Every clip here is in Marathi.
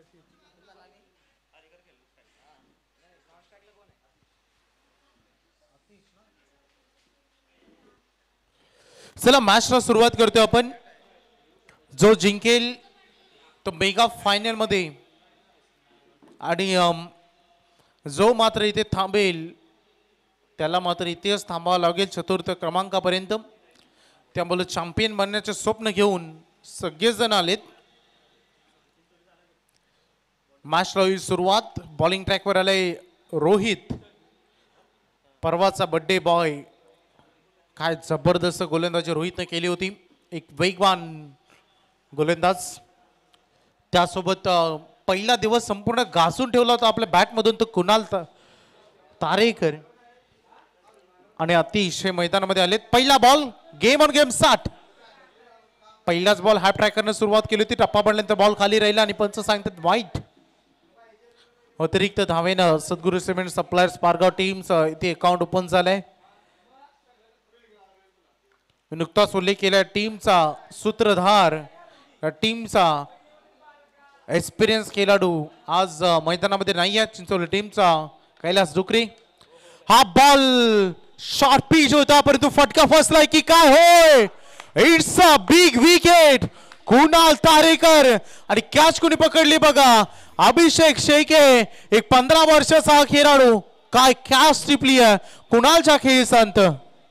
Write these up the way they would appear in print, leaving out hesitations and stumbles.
चला मॅचला सुरुवात करतोय आपण. जो जिंकेल तो मेगा फायनल मध्ये आणि जो मात्र इथे थांबेल त्याला मात्र इथेच थांबावं लागेल चतुर्थ क्रमांकापर्यंत. त्यामुळे चॅम्पियन बनण्याचे स्वप्न घेऊन सगळेजण आलेत. मॅचला होईल सुरुवात. बॉलिंग ट्रॅकवर आले रोहित, परवाचा बर्थडे बॉय. काय जबरदस्त गोलंदाजी रोहितने केली होती. एक वेगवान गोलंदाज. त्यासोबत पहिला दिवस संपूर्ण घासून ठेवला होता आपल्या बॅटमधून तो कुणाल तारेकर. आणि अतिशय मैदानामध्ये आलेत. पहिला बॉल गेम ऑन गेम 60. पहिलाच बॉल हाफ ट्रॅकरने सुरुवात केली होती. टप्पा पडल्यानंतर बॉल खाली राहिला आणि पंच सांगतात वाईट. अतिरिक्त धावेनं Sadguru cement suppliers Pargaon teams इथे अकाउंट ओपन झालंय. नुकताच उल्लेख केला टीमचा सूत्रधार, टीमचा एक्सपिरियन्स खेळाडू आज मैदानामध्ये नाही आहे. चिंचोली टीमचा कैलास डुकरे. हा बॉल शॉर्ट पिच होता परंतु फटका फसलाय की काय होय. It's a big wicket. Kunal Tarekar आणि कॅच कोणी पकडली बघा. अभिषेक शेखे. एक 15 वर्षाचा हा खेळाडू. काय कॅच टिपली आहे कुणालच्या खेळी संत.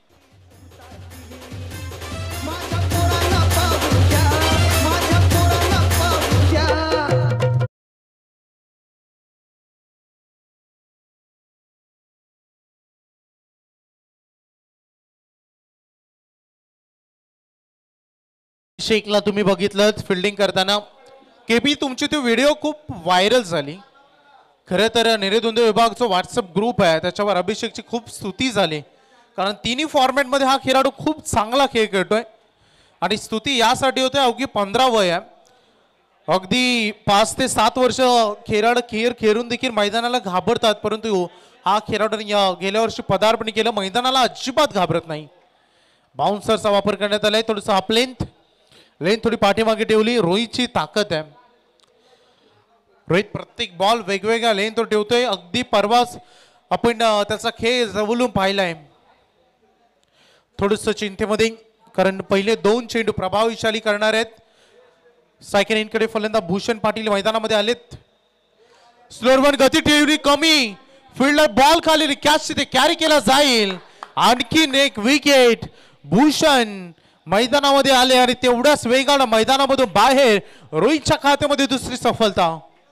शेखला तुम्ही बघितलं फिल्डिंग करताना. केपी तुमची ती व्हिडिओ खूप व्हायरल झाली. खरं तर निरेधुंदे विभागचा व्हॉट्सअप ग्रुप आहे त्याच्यावर अभिषेकची खूप स्तुती झाली. कारण तिन्ही फॉर्मॅटमध्ये हा खेळाडू खूप चांगला खेळ खेळतोय. आणि स्तुती यासाठी होते अवघी 15 वय आहे. अगदी 5 ते 7 वर्ष खेळाडू खेळून देखील मैदानाला घाबरतात. परंतु हा खेळाडू गेल्या वर्षी पदार्पण केलं. मैदानाला अजिबात घाबरत नाही. बाउन्सरचा वापर करण्यात आलाय. थोडंसं हाफ लेंथ थोडी पाठीमागे ठेवली. रोहितची ताकद आहे. रोहित प्रत्येक बॉल वेगवेगळ्या लेंथवर ठेवतोय. अगदी परवाच आपण त्याचा खेळ जवळून पाहिलाय. थोडंसं चिंतेमध्ये कारण पहिले 2 चेंडू प्रभावशाली करणार आहेत. सेकंड इनकडे फलंदाज भूषण पाटील मैदानामध्ये आलेत. स्लोअर गती ठेवली कमी. फील्डर बॉल खाली कॅच तिथे कॅरी केला जाईल. आणखीन एक विकेट. भूषण मैदानामध्ये आले आणि तेवढ्याच वेगानं मैदानामधून बाहेर. रोहितच्या खात्यामध्ये दुसरी सफलता.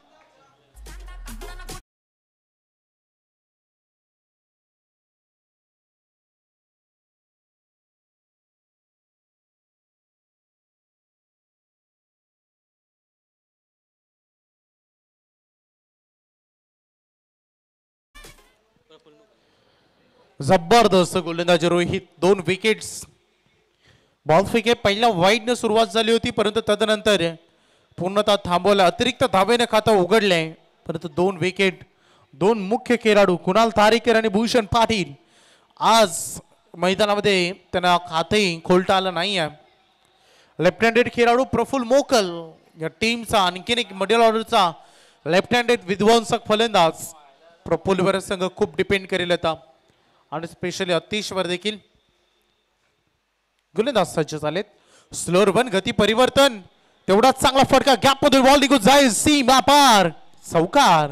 जबरदस्त गोलंदाजी रोहित. 2 विकेट्स. बॉल फेके पहिल्या वाईडने सुरुवात झाली होती परंतु तदनंतर पूर्णतः थांबवला. अतिरिक्त धावेने खातं उघडलंय परंतु 2 विकेट. 2 मुख्य खेळाडू कुणाल तारेकर आणि भूषण पाटील आज मैदानामध्ये त्यांना खातही खोलता आलं नाही आहे. लेफ्ट हँडेड खेळाडू प्रफुल्ल मोकल या टीमचा आणखीन एक मिडल ऑर्डरचा लेफ्ट हँडेड विध्वंसक फलंदाज. प्रफुल्लवर संघ खूप डिपेंड करेल आता आणि स्पेशली अतिशवर देखील गोलंदाज सज्ज झालेत. स्लोअर वन गती परिवर्तन. तेवढाच चांगला फटका गॅप मधून बॉल निघून जाईल सीमा पार. चौकार.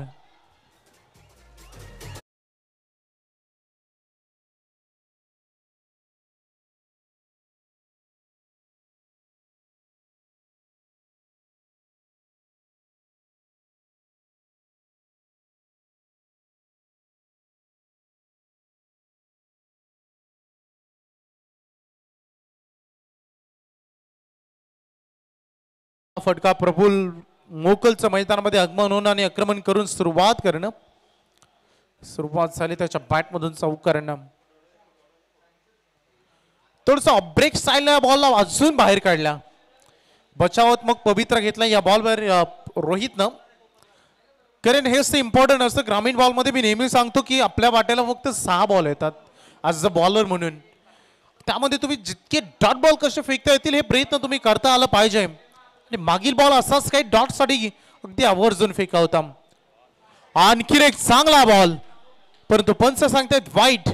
फटका प्रफुल्ल मोकलचं मैदानामध्ये आगमन होणं आणि आक्रमण करून सुरुवात करणं. सुरुवात झाली त्याच्या बॅटमधून चौकारणं. थोडसा ब्रेक स्टाईलला बॉलला अजून बाहेर काढला. बचावात मग पवित्रा घेतला या बॉलवर रोहितनं. कारण हेच ते इम्पॉर्टंट असतं. ग्रामीण बॉलमध्ये मी नेहमी सांगतो की आपल्या वाट्याला फक्त 6 बॉल येतात ॲज अ बॉलर म्हणून. त्यामध्ये तुम्ही जितके डॉट बॉल कसे फेकता येतील हे प्रयत्न तुम्ही करता आला पाहिजे. मागील बॉल असाच काही डॉटसाठी अगदी आवर्जून फेका होता. आणखीन एक चांगला बॉल, परंतु पंच सांगतायत वाईट.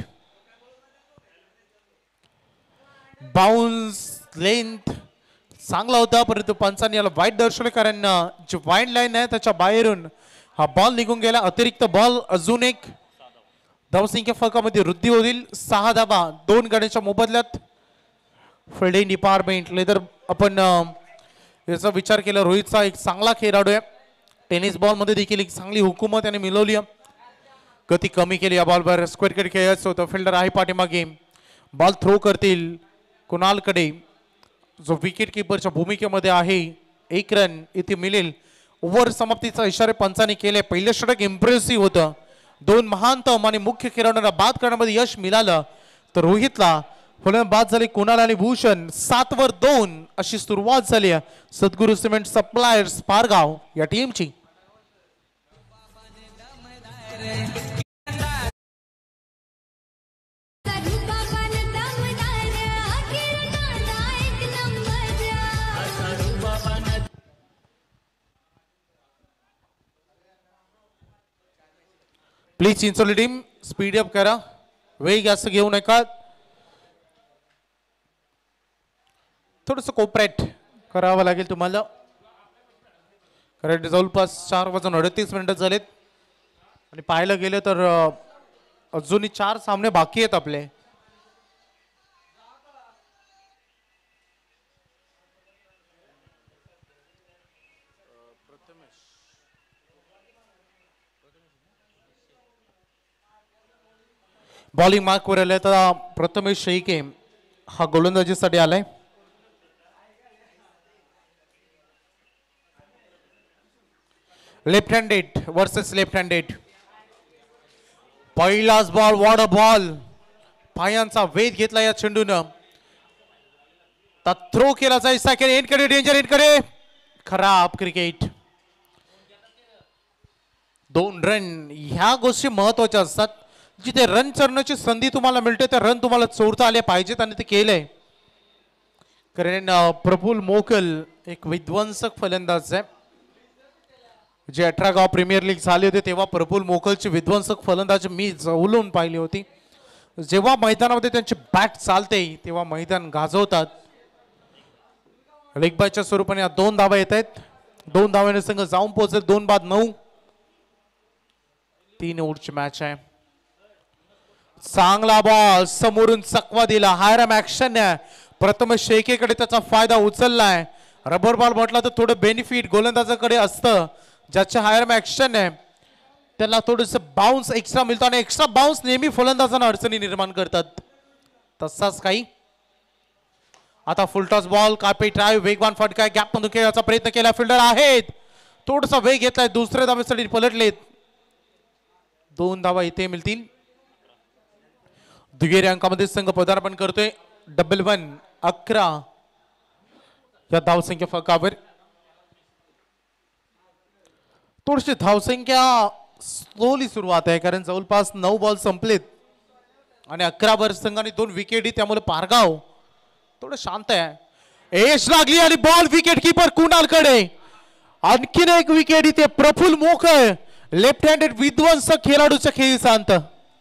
बाउन्स लेंथ चांगला होता, परंतु पंचांनी याला वाईट दर्शवले, कारण जी वाईड लाईन आहे त्याच्या बाहेरून हा बॉल निघून गेला. अतिरिक्त बॉल, अजून एक धावसंख्या फलकामध्ये वृद्धी होईल. 6 धावा 2 गड्यांच्या मोबदल्यात. फिल्डिंग डिपार्टमेंट लेदर आपण याचा विचार केला. रोहितचा एक चांगला खेळाडू आहे. टेनिस बॉल मध्ये देखील एक चांगली हुकूमत त्याने मिळवली. गती कमी केली या बॉलवर. स्क्वेअर क्रिकेट खेळायचं होतं. फिल्डर आहे पाठीमागे. बॉल थ्रो करतील कुणालकडे, जो विकेट किपरच्या भूमिकेमध्ये आहे. 1 रन इथे मिळेल. ओव्हर समाप्तीचा इशारे पंचाने केले. पहिलं षटक इम्प्रेसिव्ह होतं. 2 महानतम आणि मुख्य खेळाडूंना बाद करण्यामध्ये यश मिळालं. तर रोहितला फलंदाज झाले कुणाल आणि भूषण. 7 वर 2 अशी सुरुवात झाली सद्गुरू सिमेंट सप्लायर्स पारगाव या टीमची. Please Chincholi team speed up करा, वेग जास्त घेऊ नका. थोडस कोऑपरेट करावं लागेल तुम्हाला, कारण जवळपास 4:38 झालेत आणि पाहायला गेलं तर अजूनही 4 सामने बाकी आहेत आपले. बॉलिंग मार्क वर आले तर प्रथमेश शेळके हा गोलंदाजीसाठी आलाय. Left handed versus left handed. पहिलाच बॉल, वॉट अ बॉल. पायांचा वेध घेतला या चेंडूनं. थ्रो केला जायचा, एनकडे डेंजर, एनकडे खराब क्रिकेट. 2 रन ह्या गोष्टी महत्वाच्या असतात. जिथे रन चढण्याची संधी तुम्हाला मिळते त्या रन तुम्हाला चोरता आले पाहिजेत आणि ते केलंय. कारण प्रफुल्ल मोकल एक विध्वंसक फलंदाज आहे. जे 18 गाव प्रीमियर लीग झाले होते तेव्हा प्रफुल्ल मोकलची विध्वंसक फलंदाजी मी जवळून पाहिली होती. जेव्हा मैदानामध्ये त्यांची बॅट चालते तेव्हा मैदान गाजवतात. लेग बायच्या स्वरूपाने 2 धावा येत आहेत. 2 धावाने संघ जाऊन पोहोचेल. 2-9. 3 ओव्हरची मॅच आहे. चांगला बॉल, समोरून चकवा दिला. हायरम ऍक्शन प्रथमेश शेळकेकडे त्याचा फायदा उचललाय. रबर बॉल म्हटला तर थोडं बेनिफिट गोलंदाजाकडे असतं. ज्याचे हायरम ऍक्शन आहे त्याला थोडस बाउन्स एक्स्ट्रा मिळतो आणि एक्स्ट्रा बाउन्स नेहमी फलंदाजांना अडचणी निर्माण करतात. तसाच काही आता फुलटॉस बॉल, कापे ड्राईव्ह, वेगवान फटका, गॅप मधून खेळायचा प्रयत्न केला. फिल्डर आहेत, थोडासा वेग घेतलाय. दुसऱ्या धावेसाठी पलटलेत. 2 धावा इथे मिळतील. दुहेरी अंकामध्ये संघ पदार्पण करतोय. 11 या धावसंख्या फलकावर. थोडीशी धावसंख्या स्लोली सुरुवात आहे, कारण जवळपास 9 बॉल संपलेत आणि 11 वर संघाने 2 विकेटी. त्यामुळे पारगाव थोडं शांत आहे. एश लागली आणि बॉल विकेट कीपर कुणालकडे. आणखीन एक विकेट इथे. प्रफुल्ल मोकळ लेफ्ट हँडेड विध्वंसक खेळाडूच्या खेळीचा अंत.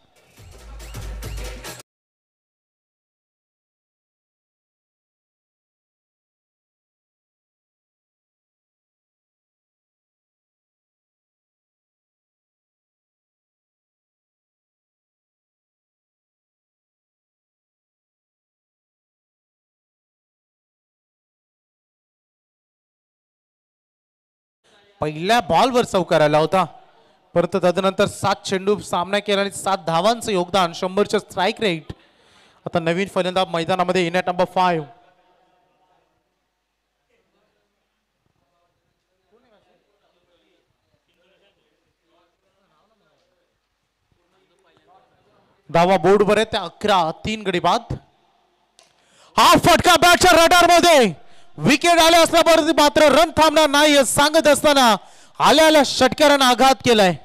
पहिल्या बॉलवर चौकार आला होता, परंतु तदनंतर 7 चेंडू सामना केला आणि 7 धावांचं योगदान, 100चे स्ट्राईक रेट. आता नवीन फलंदाज मैदानामध्ये येण्यात नंबर 5. धावा बोर्डवर आहे त्या 11. 3 गडी बाद. हा फटका बॅटच्या रडार मध्ये. विकेट आले असल्यावर मात्र रन थांबणार नाही सांगत असताना आल्या षटकाराने आघात केलाय.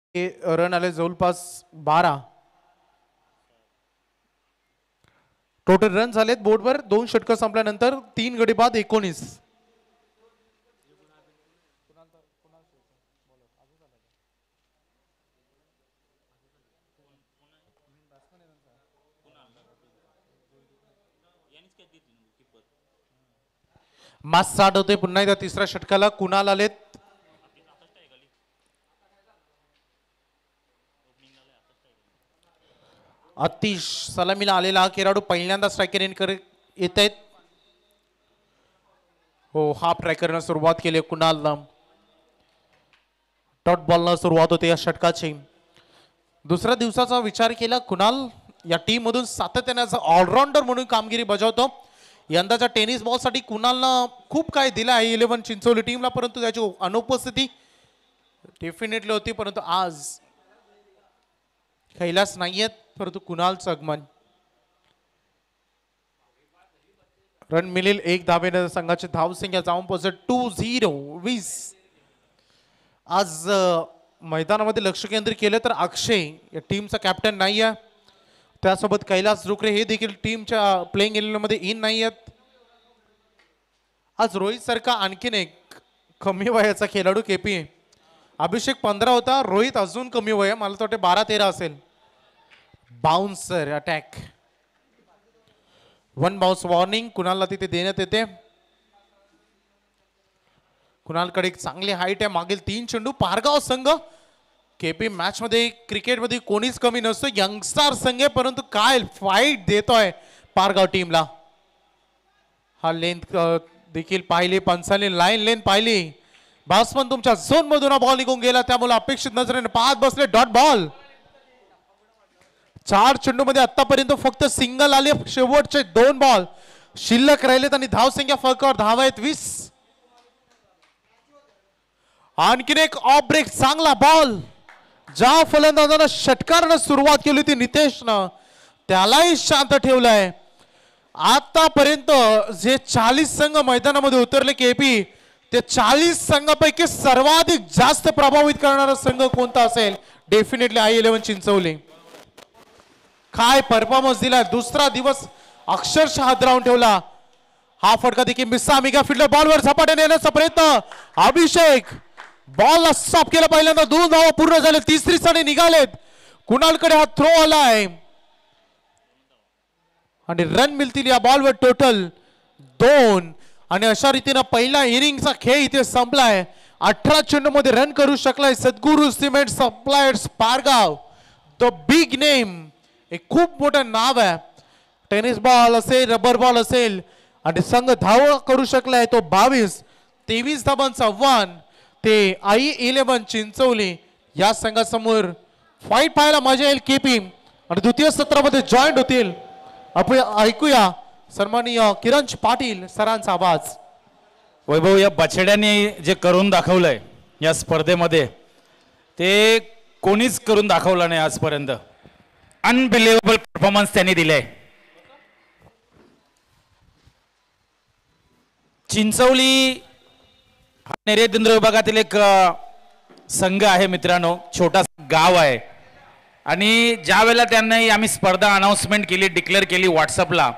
रन आले जवळपास 12. टोटल रन झालेत बोर्डवर 2 षटकं संपल्यानंतर 3 गडी बाद 19. मास स्टार्ट होते पुन्हा एकदा तिसऱ्या षटकाला. कुणाल आलेत. अतिश सलामीला आलेला हा खेळाडू पहिल्यांदा स्ट्रायकर इन येत आहेत. हो, हाफ ट्रॅकरनं सुरुवात केली कुणालनं. डॉट बॉलनं सुरुवात होते या षटकाची. दुसऱ्या दिवसाचा विचार केला कुणाल या टीम मधून सातत्याने ऑलराऊंडर म्हणून कामगिरी बजावतो. यंदाच्या टेनिस बॉलसाठी कुणालनं खूप काय दिलं आहे 11 चिंचोली टीमला, परंतु त्याची अनुपस्थिती डेफिनेटली होती. परंतु आज कैलास नाहीयेत, परंतु कुणालचं आगमन. रन मिळेल 1 धावेने संघाचे धावसंख्या जाऊन पोहोचत 20. आज मैदानामध्ये लक्ष केंद्रित केलं तर अक्षय या टीमचा कॅप्टन नाही आहे. त्यासोबत कैलास रुकरे हे देखील टीमच्या प्लेइंग 11 मध्ये इन नाही आहेत. आज रोहित सारखा आणखीन एक कमी वयाचा खेळाडू केपी. अभिषेक 15 होता, रोहित अजून कमी वय, मला तर वाटते 12-13 असेल. बाउन्सर अटॅक 1 बाउन्स वॉर्निंग कुणालला तिथे देण्यात येते. कुणालकडे एक चांगली हाईट आहे. मागील 3 चेंडू पारगाव संघ केपी मॅच मध्ये क्रिकेटमध्ये कोणीच कमी नसतो. यंगस्टर संघ आहे, परंतु काय फाईट देतोय पारगाव टीमला. हा लेंथ देखील पाहिली, पंचाने लाईन लेंथ पाहिली. बॅट्समन तुमच्या झोन मधून बॉल निघून गेला, त्यामुळे अपेक्षित नजरेने पाहत बसले. Dot ball. 4 चेंडू मध्ये आतापर्यंत फक्त सिंगल आले. शेवटचे 2 बॉल शिल्लक राहिलेत आणि धावसंख्या फरकावर धावा आहेत 20. आणखीन एक ऑफ ब्रेक चांगला बॉल. ज्या फलंदाजानं षटकारानं सुरुवात केली होती नितेशनं, त्यालाही शांत ठेवलंय. आतापर्यंत जे 40 संघ मैदानामध्ये उतरले केपी, ते 40 संघापैकी सर्वाधिक जास्त प्रभावित करणारा संघ कोणता असेल? Definitely i11 Chinchwali. काय परफॉर्मन्स दिला. दुसरा दिवस अक्षरशः हादरावून ठेवला. हा फटका देखील मिस्सा मिगा फिल्डर बॉलवर झपाट्याने येण्याचा प्रयत्न. अभिषेक बॉलला स्टॉप केला. पहिल्यांदा 2 धावा पूर्ण झाले. तिसरी साडी निघालेत. कुणालकडे हा थ्रो आलाय आणि रन मिळतील या बॉलवर टोटल 2. आणि अशा रीतीने पहिला इनिंगचा खेळ इथे संपलाय. 18 चेंडू मध्ये रन करू शकलाय Sadguru cement suppliers Pargaon. The big name, एक खूप मोठं नाव आहे. टेनिस बॉल असेल, रबर बॉल असेल, आणि संघ धाव करू शकलाय तो 22. 23 धावांचा आव्हान ते i11 चिंचवली या संघासमोर. फाईट पाहायला मजा येईल केपी आणि द्वितीय सत्रामध्ये जॉईंट होतील. आपण ऐकूया सन्माननीय किरण पाटील सरांचा आवाज. वैभव, या बछड्याने जे करून दाखवलंय या स्पर्धेमध्ये ते कोणीच करून दाखवलं नाही आजपर्यंत. अनबिलिव्हेबल परफॉर्मन्स त्यांनी दिलाय. चिंचवली हा नैऋत्य विभागातील एक संघ आहे मित्रांनो, छोटा गाव आहे. आणि ज्या वेळेला त्यांना आम्ही स्पर्धा अनाउन्समेंट केली, डिक्लेअर केली व्हॉट्सअपला,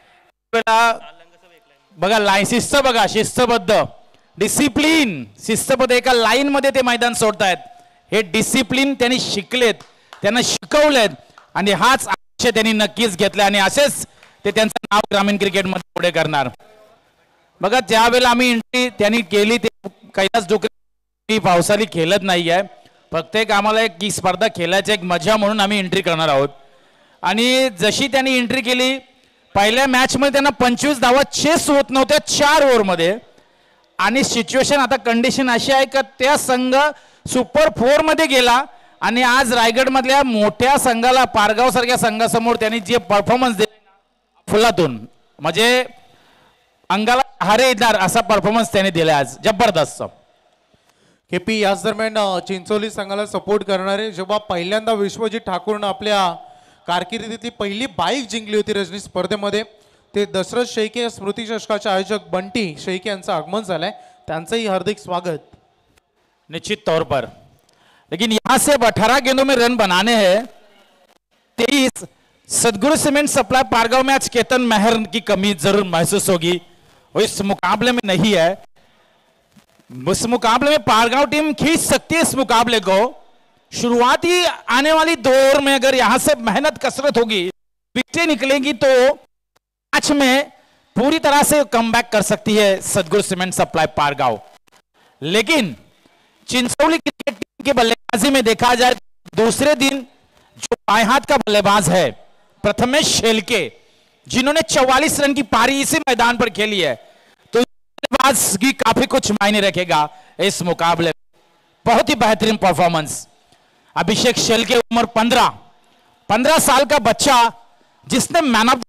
बघा लायसिसचं बघा, शिस्तबद्ध डिसिप्लिन, शिस्तबद्ध एका लाईन मध्ये ते मैदान सोडतायत. हे डिसिप्लिन त्यांनी शिकलेत, त्यांना शिकवलेत आणि हाच आशय त्यांनी नक्कीच घेतला आणि असेच ते त्यांचं नाव ग्रामीण क्रिकेटमध्ये पुढे करणार. बघा ज्या वेळेला आम्ही एंट्री त्यांनी केली ते कैलास डोकरे पावसाळी खेळत नाही आहे. प्रत्येक आम्हाला एक ही स्पर्धा खेळायची एक मजा म्हणून आम्ही एंट्री करणार आहोत. आणि जशी त्यांनी एंट्री केली, पहिल्या मॅच मध्ये त्यांना 25 धावा चेस होत नव्हत्या 4 ओव्हरमध्ये. आणि सिच्युएशन आता कंडिशन अशी आहे की त्या संघ सुपर 4 मध्ये गेला आणि आज रायगड मधल्या मोठ्या संघाला, पारगाव सारख्या संघासमोर त्यांनी जे परफॉर्मन्स दिला फुलातून, म्हणजे अंगाला हारे येणार असा परफॉर्मन्स त्यांनी दिला आज. जबरदस्त. केपी याच दरम्यान चिंचोली संघाला सपोर्ट करणारे, जेव्हा पहिल्यांदा विश्वजित ठाकूरनं आपल्या कारकिर्दीतली पहिली बाईक जिंकली होती रजनी स्पर्धेमध्ये, ते दशरथ शेळके स्मृती चषकाचे आयोजक बंटी शेळके यांचं आगमन झालंय. त्यांचंही हार्दिक स्वागत. निश्चित तौर पर लेकिन यहां से अब 18 गेंदों में रन बनाने हैं 23। सदगुरु सीमेंट सप्लाई पारगांव में आज केतन मेहर की कमी जरूर महसूस होगी, वो इस मुकाबले में नहीं है। इस मुकाबले में पारगांव टीम खींच सकती है इस मुकाबले को। शुरुआती आने वाली दौर में अगर यहां से मेहनत कसरत होगी, विकेटें निकलेंगी, तो मैच में पूरी तरह से कमबैक कर सकती है सदगुरु सीमेंट सप्लाई पारगांव। लेकिन चिंचोली क्रिकेट टीम के बल्लेबाजी में देखा जाए, दूसरे दिन जो बाएं हाथ का बल्लेबाज है प्रथमेश शेलके, जिन्होंने 44 रन की पारी इसी मैदान पर खेली है, तो बल्लेबाज की काफी कुछ मायने रखेगा इस मुकाबले में। बहुत ही बेहतरीन परफॉर्मेंस। अभिषेक शेलके उम्र 15 साल का बच्चा, जिसने मैन ऑफ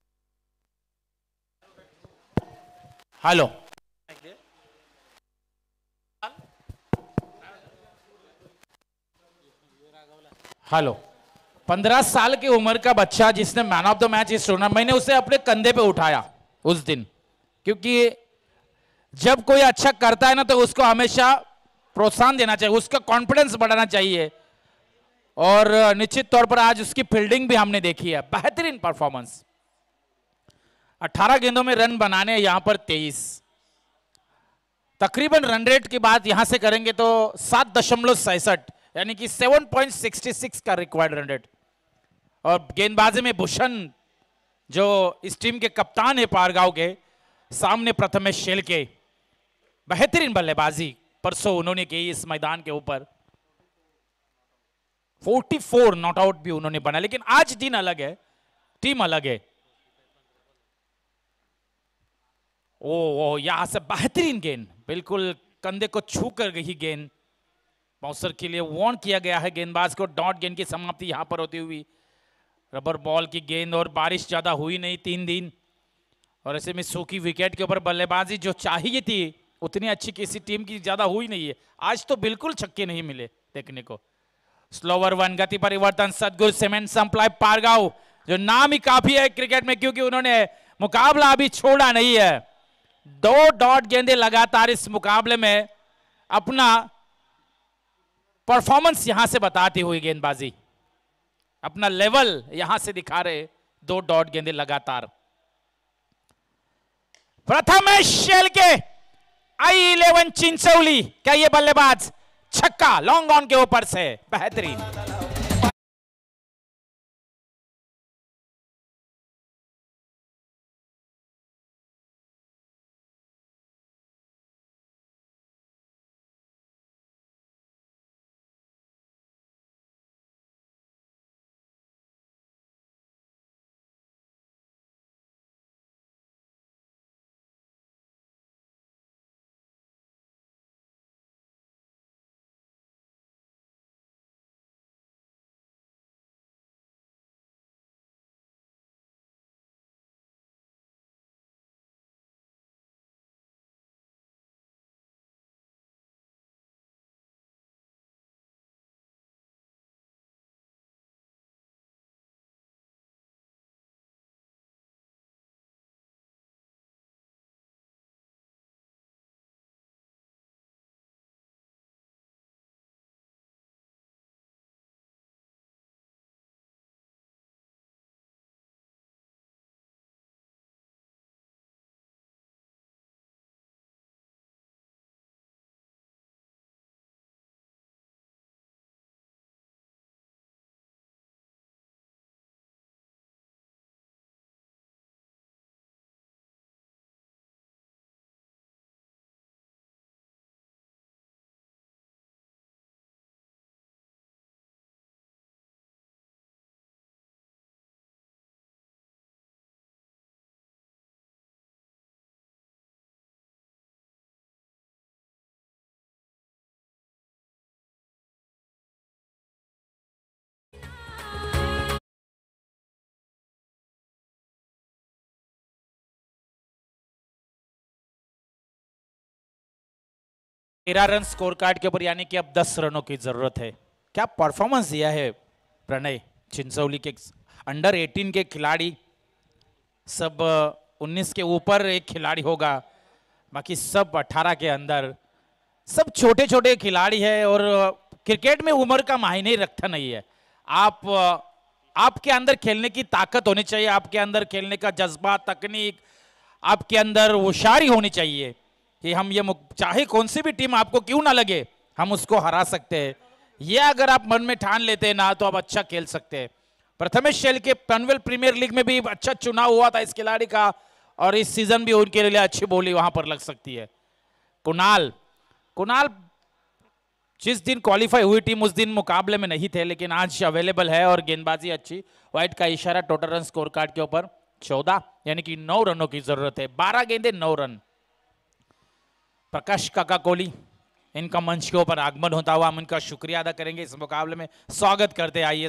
हेलो हेलो 15 साल की उम्र का बच्चा जिसने मैन ऑफ द मैच इस टूर्नामेंट, मैंने उसे अपने कंधे पे उठाया उस दिन, क्योंकि जब कोई अच्छा करता है ना तो उसको हमेशा प्रोत्साहन देना चाहिए, उसका कॉन्फिडेंस बढ़ाना चाहिए। और निश्चित तौर पर आज उसकी फील्डिंग भी हमने देखी है, बेहतरीन परफॉर्मेंस। 18 गेंदों में रन बनाने यहां पर 23। तकरीबन रन रेट की बात यहां से करेंगे तो 7.67, यानी कि 7.66 का रिक्वायर्ड रन रेट। और गेंदबाजी में भूषण जो इस टीम के कप्तान है पारगांव के, सामने प्रथमेश शेलके, बेहतरीन बल्लेबाजी परसों उन्होंने की इस मैदान के ऊपर। 44 नॉट आउट भी उन्होंने बना, लेकिन आज दिन अलग है, टीम अलग है। ओ यहां से बेहतरीन गेंद, बिल्कुल कंधे को छू कर गई गेंद, बाउंसर के लिए वार्न किया गया है गेंदबाज को। डॉट गेंद की समाप्ति यहां पर होती हुई, रबर बॉल की गेंद, और बारिश ज्यादा हुई नहीं 3 दिन, और ऐसे में सूखी विकेट के ऊपर बल्लेबाजी जो चाहिए थी उतनी अच्छी किसी टीम की ज्यादा हुई नहीं है। आज तो बिल्कुल छक्के नहीं मिले देखने को। स्लोवर वन, गति परिवर्तन, सदगुरु सीमेंट सप्लाई पारगांव, जो नाम ही काफी है क्रिकेट में, क्योंकि उन्होंने मुकाबला अभी छोड़ा नहीं है। 2 डॉट गेंदे लगातार इस मुकाबले में अपना परफॉर्मेंस यहां से बताती हुई गेंदबाजी, अपना लेवल यहां से दिखा रहे। 2 डॉट गेंदे लगातार। प्रथमेश शेलके, I11 चिंचोली, क्या ये बल्लेबाज छक्का लॉन्ग ऑन के ऊपर से, बेहतरीन। तेरह रन स्कोर कार्ड के ऊपर, यानी कि अब 10 रनों की जरूरत है। क्या परफॉर्मेंस दिया है प्रणय चिंचोली के। अंडर 18 के खिलाड़ी, सब 19 के ऊपर एक खिलाड़ी होगा, बाकी सब 18 के अंदर, सब छोटे छोटे खिलाड़ी है। और क्रिकेट में उम्र का मायने रखता नहीं है। आपके अंदर खेलने की ताकत होनी चाहिए, आपके अंदर खेलने का जज्बा, तकनीक, आपके अंदर होशियारी होनी चाहिए कि हम ये चाहे कौन सी भी टीम आपको क्यों ना लगे हम उसको हरा सकते हैं। ये अगर आप मन में ठान लेते हैं ना तो आप अच्छा खेल सकते हैं। प्रथमेश शैल के पनवेल प्रीमियर लीग में भी अच्छा चुनाव हुआ था इस खिलाड़ी का, और इस सीजन भी उनके लिए अच्छी बोली वहां पर लग सकती है। कुणाल जिस दिन क्वालिफाई हुई टीम उस दिन मुकाबले में नहीं थे, लेकिन आज अवेलेबल है और गेंदबाजी अच्छी। व्हाइट का इशारा टोटल रन स्कोर कार्ड के ऊपर 14, यानी कि 9 रनों की जरूरत है। 12 गेंदे 9 रन। प्रकाश काका कोहली इनका मंच के ऊपर आगमन होता हुआ हम इनका शुक्रिया अदा करेंगे, इस मुकाबले में स्वागत करते आइए।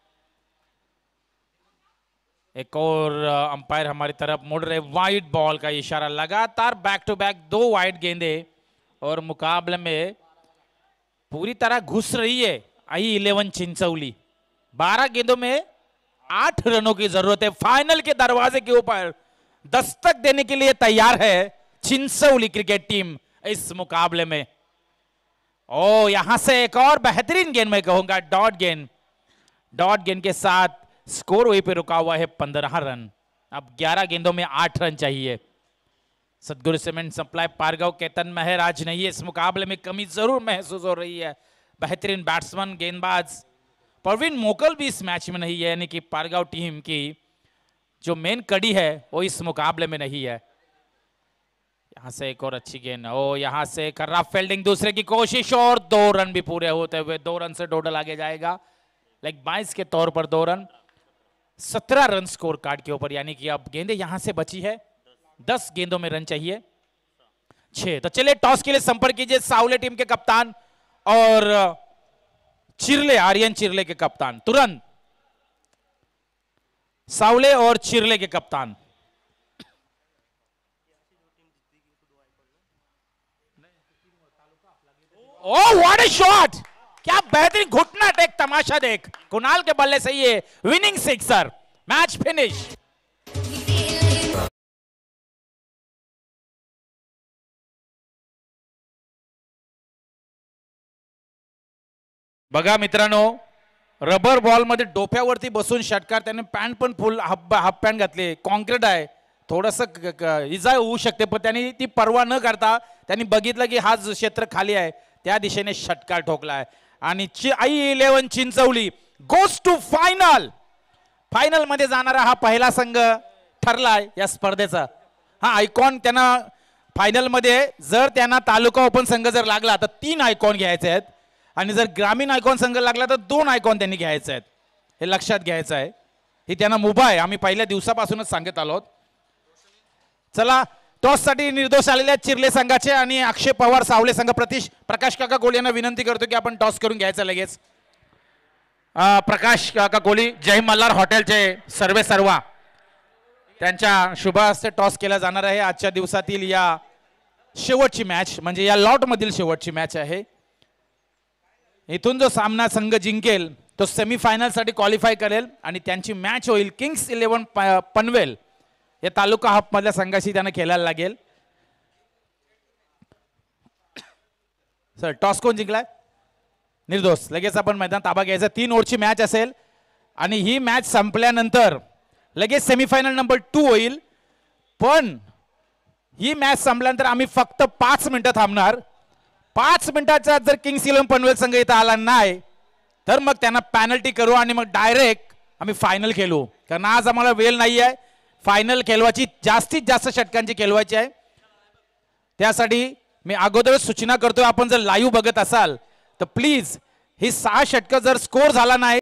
एक और अंपायर हमारी तरफ मुड़ रहे, वाइड बॉल का इशारा, लगातार बैक टू बैक 2 वाइड गेंदे और मुकाबले में पूरी तरह घुस रही है I11 चिंचौली। 12 गेंदों में 8 रनों की जरूरत है। फाइनल के दरवाजे के ऊपर दस्तक देने के लिए तैयार है चिंचौली क्रिकेट टीम इस मुकाबले में। ओ यहां से एक और बेहतरीन गेंद मैं कहूंगा, डॉट गेंद के साथ स्कोर वहीं पे रुका हुआ है 15 रन। अब 11 गेंदों में 8 रन चाहिए। सदगुरु सीमेंट सप्लाई पारगांव केतन मेहर आज नहीं है, इस मुकाबले में कमी जरूर महसूस हो रही है। बेहतरीन बैट्समैन गेंदबाज परवीन मोकल भी इस मैच में नहीं है, यानी कि पारगांव टीम की जो मेन कड़ी है वो इस मुकाबले में नहीं है। यहां से एक और अच्छी गेंद, ओ यहां से खराब फील्डिंग, दूसरे की कोशिश और 2 रन भी पूरे होते हुए 2 रन से टोटल आगे जाएगा। लाइक 22 के तौर पर 2 रन, 17 रन स्कोर कार्ड के ऊपर, यानी कि अब गेंदें यहां से बची है 10 गेंदों में रन चाहिए 6। तो चलिए टॉस के लिए संपर्क कीजिए सावले टीम के कप्तान और चिरले, आर्यन चिरले के कप्तान, तुरंत सावले और चिरले के कप्तान। ओ व्हाट ए शॉट, क्या बेहतरीन घुटना टेक, तमाशा देख, कुणाल के बल्ले से ये विनिंग सिक्सर, मैच फिनिश। बघा मित्रांनो, रबर बॉल मध्ये डोक्यावरती बसून षटकार, त्याने पॅन्ट पण फुल हाफ पॅन्ट घातली, कॉन्क्रीट आहे, थोडस इजा होऊ शकते, पण त्यांनी ती पर्वा न करता त्यांनी बघितलं की हा क्षेत्र खाली आहे, त्या दिशेने षटकार ठोकलाय आणि I11 Chincholi goes to final. Final मध्ये जाणारा हा पहिला संघ ठरलाय या स्पर्धेचा। हा आयकॉन त्यांना फायनल मध्ये जर त्यांना तालुका ओपन संघ जर लागला तर 3 आयकॉन घ्यायचे आहेत आणि जर ग्रामीण आयकॉन संघ लागला तर 2 आयकॉन त्यांनी घ्यायचे आहेत, हे लक्षात घ्यायचं आहे। ही त्यांना मुभा आहे, आम्ही पहिल्या दिवसापासूनच सांगत आलो। चला टॉस साठी निर्दोष आलेल्या चिरले संघाचे आणि अक्षय पवार सावले संघ प्रकाश काका कोहली यांना विनंती करतो की आपण टॉस करून घ्यायचं लगेच। प्रकाश काका कोहली जय मल्हार हॉटेलचे सर्वा त्यांच्या शुभ हस्ते टॉस केला जाणार आहे। आजच्या दिवसातील या शेवटची मॅच म्हणजे या लॉट मधील शेवटची मॅच आहे। इथून जो सामना संघ जिंकेल तो सेमीफायनल साठी क्वालिफाय करेल आणि त्यांची मॅच होईल किंग्स 11 पनवेल या तालुका हब मधल्या संघाशी त्यांना खेळायला लागेल। सर टॉस कोण जिंकलाय? निर्दोष। लगेच आपण मैदान ताबा घ्यायचा। 3 ओव्हरची मॅच असेल आणि ही मॅच संपल्यानंतर लगेच सेमीफायनल नंबर 2 होईल, पण ही मॅच संपल्यानंतर आम्ही फक्त 5 मिनिटं थांबणार। 5 मिनिटाचा जर किंग्स 11 पनवेल संघ इथं आला नाही तर मग त्यांना पेनल्टी करू आणि मग डायरेक्ट आम्ही फायनल खेळू, कारण आज आम्हाला वेळ नाही आहे। फायनल खेळवायची, जास्तीत जास्त षटकांची खेळवायची आहे, त्यासाठी मी अगोदरच सूचना करतोय, आपण जर लाईव्ह बघत असाल तर प्लीज ही 6 षटकं जर स्कोर झाला नाही